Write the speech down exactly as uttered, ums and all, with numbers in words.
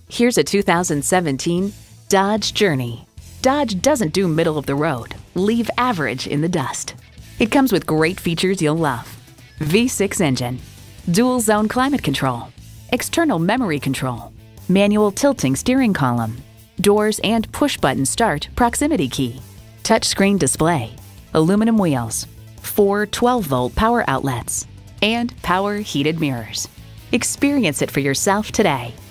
Here's a two thousand seventeen Dodge Journey. Dodge doesn't do middle of the road. Leave average in the dust. It comes with great features you'll love. V six engine, dual zone climate control, external memory control, manual tilting steering column, doors and push-button start proximity key, touchscreen display, aluminum wheels, four twelve volt power outlets, and power heated mirrors. Experience it for yourself today.